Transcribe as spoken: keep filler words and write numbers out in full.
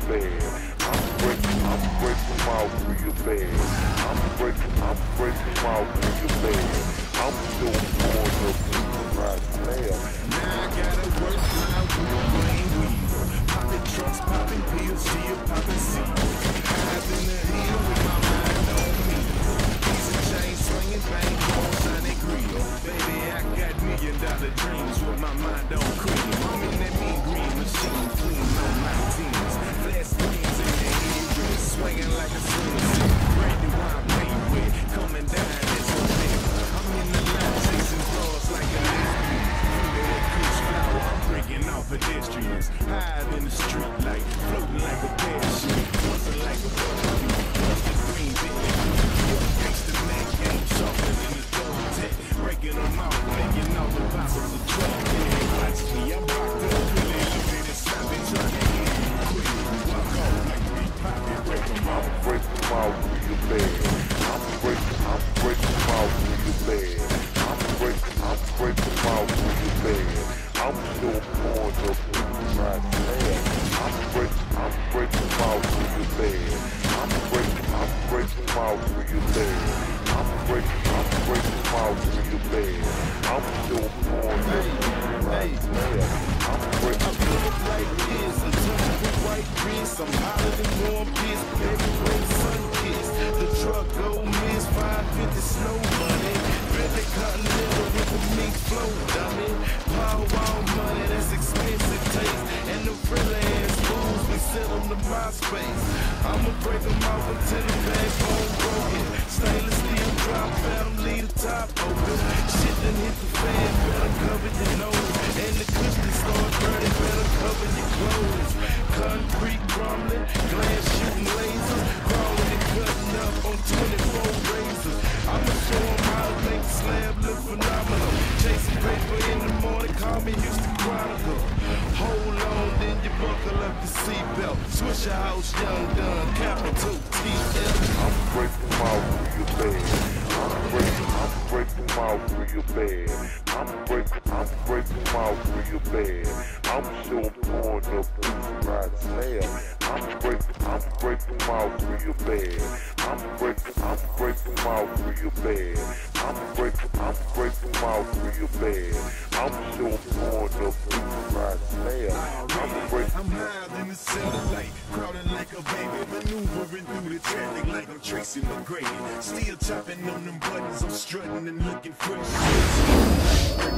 bad. I'm breaking, I'm breaking out real bad. I'm breaking, I'm breaking out real bad. I'm still on the blue right now. Now I gotta work my real brain weaver. Popping trucks, popping pills, still popping seeds. Eyes in the hill with my mind on me. Piece of chain swinging, bang, on shining grill. Baby, I got million dollar dreams with my mind on cream. I'm in that mean green machine, clean on my teams. Flat screens in the head, swinging like a swing set. Brand new wine paint with, coming down as a man. I'm in the line chasing stars like a lesbian. Under that kush flower, I'm breaking off pedestrians. High in the street light, floating like a parachute. Busting like a barbecue, busting green bitch. Gangsta man game sharper than the dog tech. Breaking them off, making all the bottles of trouble. Watch me, I'm locked up, really loaded and snapping, trying to hit me quick. Walk off like we poppin', break them off. I'm breaking out real bad. I'm breaking, I'm breaking out real bad. I'm breaking, I'm breaking out real bad. I'm still on the blue right now. I'm breaking, I'm breaking out real bad. I'm breaking, I'm breaking out real bad. I'm breaking, I'm breaking out real bad. I'm still on the blue right now. I'm breaking. I feel it like this, a touch of white wrist. I'm hotter than warm piss, baby when sun kiss. The truck go miss, five fifty snow money. Really continental with the mink flow, dummy. Power wall money, that's expensive taste. And the friendly ass fools, we send them to my space. I'ma break them off until the backbone broken. Stainless steel drop, found lead the top open. Shit done hit the fan, better cover your nose. And the cushion start burning, better cover your clothes. Concrete crumbling, glass shooting lasers. Crawling and cutting up on twenty-four razors. I'ma show them how to make the slab look phenomenal. Chasing paper in the morning, call me Houston Chronicle. Hold on, then you buckle up your seatbelt. Switch your house, young done, capital T L. I'm breaking out real bad. I'm breaking, I'm breaking out real bad. I'm breaking, I'm breaking out real bad. I'm still on the blue right now. I'm breaking, I'm breaking out real bad. I'm breaking, I'm breaking out real bad. I'm breaking, I'm breaking out real bad. I'm still on the blue right now. I'm breaking. I'm higher than the satellite, crowding like a baby, maneuvering through the traffic like I'm Tracy McGrady. Still chopping on them buttons, I'm strutting and looking fresh.